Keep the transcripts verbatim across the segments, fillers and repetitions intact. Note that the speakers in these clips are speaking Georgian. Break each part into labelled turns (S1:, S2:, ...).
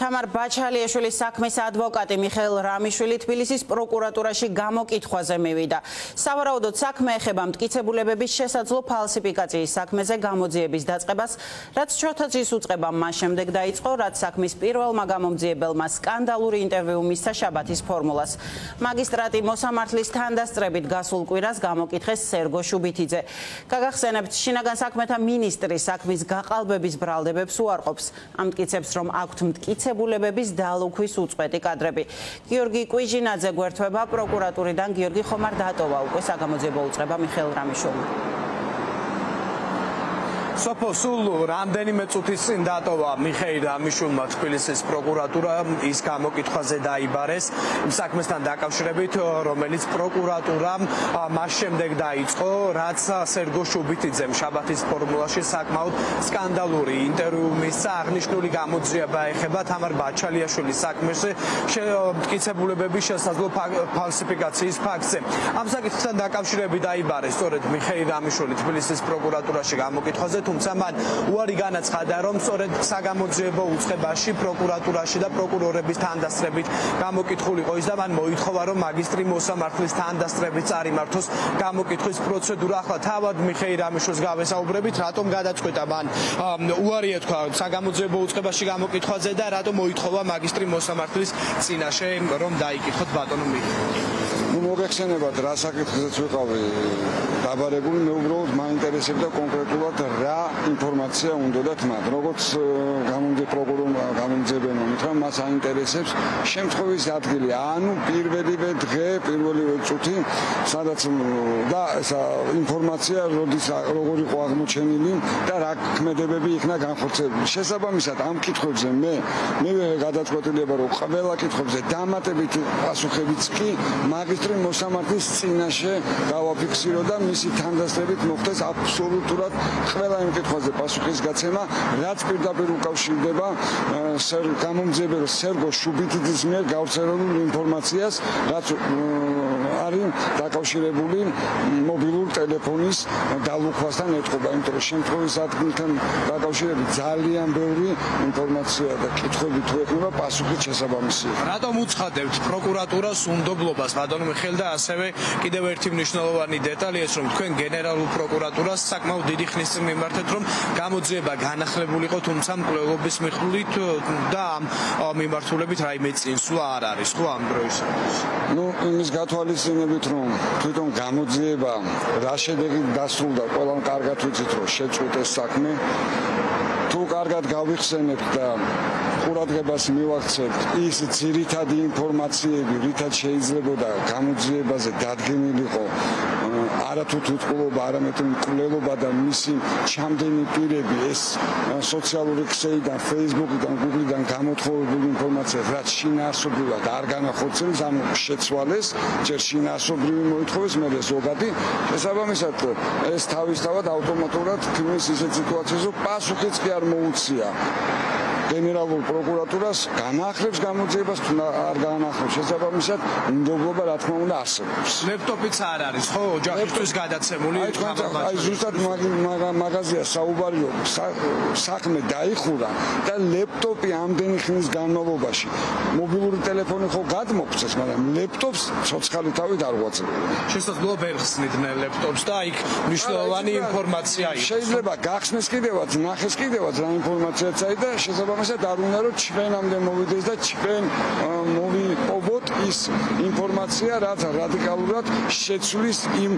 S1: თამარ ბაჩალიაშვილის საქმის ადვოკატი მიხეილ რამიშვილი თბილისის პროკურატურაში გამოკითხვაზე მივიდა. სავარაუდოდ საქმე ეხება მტკიცებულებების შესაძლო ფალსიფიკაციის საქმეზე გამოძიების დაწყებას, რაც ჩოთაძის უწყებამ მას შემდეგ დაიწყო, რაც საქმის პირველმა გამომძიებელმა სკანდალური ინტერვიუ მისცა შაბათის ფორმულას. მაგისტრატი მოსამართლის თანდასწრებით გასულ კვირას გამოკითხეს სერგო შუბითიძე. გაგახსენებთ, შინაგან საქმეთა მინისტრი საქმის გაყალბების ბრალდებებს უარყოფს. ამტკიცებს, რომ აქვთ მტკიცებულებების დალუქვის უწყვეტი კადრები. გიორგი კვიჟინაძე გვერდება პროკურატურიდან. გიორგი, ხომ არ დატოვა უკვე საგამოძიებო უწყება მიხეილ რამიშვილმა?
S2: სოფო სულ რამდენიმე წუთის წინ დატოვა მიხეილ რამიშვილმა თბილისის პროკურატურა ის გამოკითხვაზე დაიბარეს იმ საქმესთან დაკავშირებით, რომელიც პროკურატურამ მას შემდეგ დაიწყო, რაც სერგო შუბითიძემ შაბათის ფორმულაში საკმაოდ სკანდალური ინტერვიუ მისცა. აღნიშნული გამოძიება ეხება თამარ ბაჩალიაშვილის საქმეზე მტკიცებულებების შესაძლო ფალსიფიკაციის ფაქტზე. ამ საკითხთან დაკავშირებით დაიბარეს სწორედ მიხეილ რამიშვილი თბილისის პროკურატურაში გამოკითხვაზე, თუმცა მან უარი განაცხადა, რომ სწორედ საგამოძიებო უწყებაში, პროკურატურაში და პროკურორების თანდასწრებით გამოკითხულიყო ის და მან მოითხოვა, რომ მაგისტრი მოსამართლის თანდასწრებით წარიმართოს გამოკითხვის პროცედურა. ახლა თავად მიხეილ რამიშვილს გავესაუბრებით, რატომ გადაწყვიტა მან უარი ეთქვა საგამოძიებო უწყებაში გამოკითხვაზე და რატომ მოითხოვა მაგისტრი მოსამართლის წინაშე, რომ დაიკითხოთ ბატონო მიხეილ.
S3: მოგეხსენებათ, რა საკითხზეც ვიყავი დაბარებული, მე უბრალოდ მაინტერესებდა კონკრეტულად რა ინფორმაცია უნდათ მათ. როგორც გამომძიებელ პროკურორმა გამომძიებელმა მითხრა, მას აინტერესებს შემთხვევის ადგილი, ანუ პირველივე დღე, პირველივე წუთი, სადაც და ესა ინფორმაცია როდის როგორ იყო აღმოჩენილი და რა ქმედებები იქნა განხორციელებული. შესაბამისად, ამ კითხვებზე მე მე გადაწყვეტილება, რომ ყველა კითხვებზე დამატებით პასუხებიც კი მაგისტრი მოსამართლის წინაშე გავაფიქსირო და მისი თანდასწრებით მოხდეს აბსოლუტურად ყველა იმ კითხვაზე პასუხის გაცემა, რაც პირდაპირ უკავშირდება გამომძიებელ სერგო შუბითიძის მიერ გავრცელებულ ინფორმაციას, რაც არის დაკავშირებული მობილურ ტელეფონის დალუქვასთან ეთყობა, იმიტომ რომ შემთხვევის ადგილთან დაკავშირებით ძალიან ბევრი ინფორმაცია და კითხვები თუ ეხება, პასუხით შესაბამისი.
S2: რატომ უცხადებთ პროკურატურას უნდობლობას, ბატონო მიხეილ, და ასევე კიდევ ერთი მნიშვნელოვანი დეტალი ეს, რომ თქვენ გენერალურ პროკურატურას საკმაოდ დიდი ხნის წინ მიმართეთ, რომ გამოძიება განახლებულიყო, თუმცა მკვლელობის მიხდით და ამ მიმართულებით რაიმე წინსვლა არ არის, ხო ამ დროისათვის?
S3: ნუ იმის გათვალისწინებით, რომ თვითონ გამოძიება რა შედეგით დასრულდა, ყველამ კარგად ვიცით, რომ შეწყვიტეს საქმე. თუ კარგად გავიხსენებთ და ყურადღებას მივაქცევთ ის ძირითადი ინფორმაციები, რითაც შეიძლებოდა გამოძიებაზე დადგენილიყო არათუ თვითმკვლელობა, არამედ მკვლელობა და მისი ჩამდენი პირები, ეს სოციალური ქსელიდან, Facebook-დან, Google-დან გამოთხოვებული ინფორმაცია, რაც შინაარსობრივად არ განახორციელეს, ანუ შეცვალეს, ჯერ შინაარსობრივი მოითხოვეს, მერე ზოგადი. შესაბამისად, ეს თავისთავად ავტომატურად ქმნის ისეთ სიტუაციას, რომ პასუხიც კი არ მოუწია გენერალურ პროკურატურას განახლებს გამოძიებას, თუ არ განახლებს, შესაბამისად უნდობლობა რა თქმა უნდა არსებობს.
S2: ლეპტოპიც არ არის, ხო, ოჯახისთვის გადაცემული?
S3: აი ზუსტად მაღაზია საუბარიო, საქმე დაიხურა და ლეპტოპი ამდენი ხნის განმავლობაში. მობილური ტელეფონი ხო გადმოგვცეს, მაგრამ ლეპტოპს ცოცხალი თავით არ ვაძლევთ.
S2: შესაძლოა ვერ ხსნიდნენ ლეპტოპს და იქ მნიშვნელოვანი ინფორმაცია იყო.
S3: შეიძლება გახსნეს კიდევაც, ნახეს კიდევაც რა ინფორმაციაც არის და შესაბამისად არ უნდა რომ ჩვენამდე მოვიდეს და ჩვენ მოვიპოვოთ ის ინფორმაცია, რაც რადიკალურად შეცვლის იმ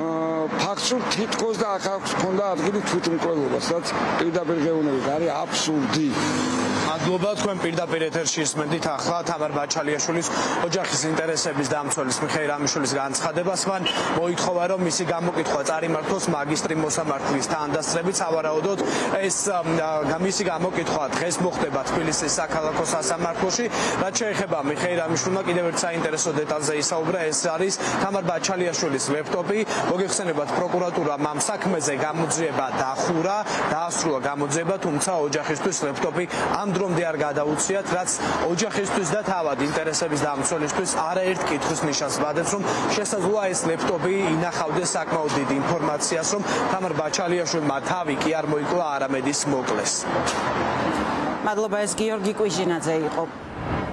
S3: ფაქტს, რომ თითქოს და აქ აქვს ქონდა ადგილი თვითმკვლელობას, რაც პირდაპირ გეუბნებით არის აბსურდი.
S2: მადლობა, თქვენ პირდაპირ ეთერში ისმენთ ახლა თამარ ბაჩალიაშვილის ოჯახის ინტერესების დამცველის მიხეილ რამიშვილის განცხადებას. მან მოითხოვა, რომ მისი გამოკითხვა წარიმართოს მაგისტრი მოსამართლის თანდასწრებით. სავარაუდოდ ეს მისი გამოკითხვა დღეს მოხდება თბილისის საქალაქო სასამართლოში. რაც შეეხება მიხეილ რამიშვილმა კიდევ ერთ საინტერესო დეტალზე ისაუბრა, ეს არის თამარ ბაჩალიაშვილის ლეპტოპი. მოგეხსენებათ, პროკურატურამ ამ საქმეზე გამოძიება დახურა, დაასრულა გამოძიება, თუმცა ოჯახისთვის ლეპტოპი ამ დრომდე არ გადაუციათ, რაც ოჯახისთვის და თავად ინტერესების დამცველისთვის არაერთ კითხვის ნიშანს ვადებს, რომ შესაძლოა ეს ლეპტოპი ინახავდეს საკმაოდ დიდ ინფორმაციას, რომ თამარ ბაჩალიაშვილმა თავი კი არ მოიკლა, არამედ ის მოკლეს.
S1: მადლობა, ეს გიორგი კვიჟინაძე იყო.